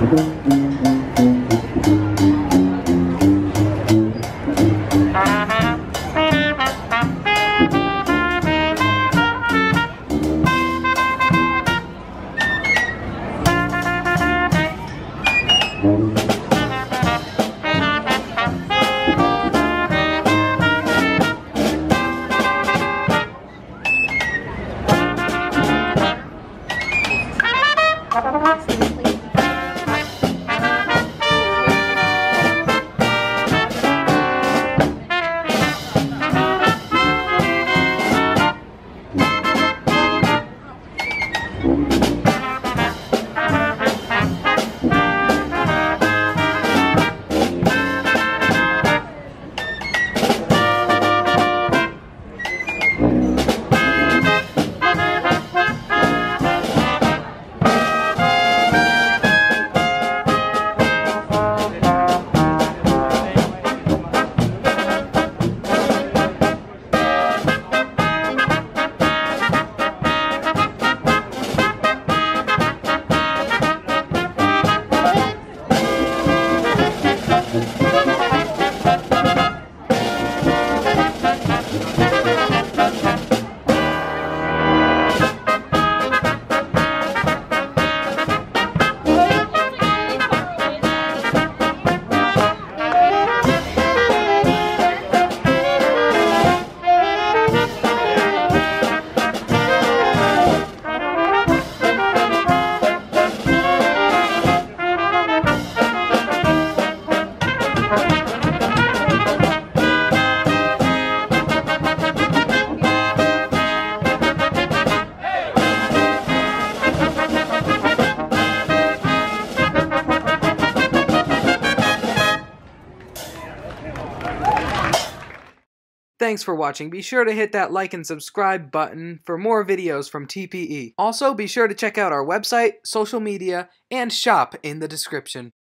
Thanks for watching. Be sure to hit that like and subscribe button for more videos from TPE. Also, be sure to check out our website, social media, and shop in the description.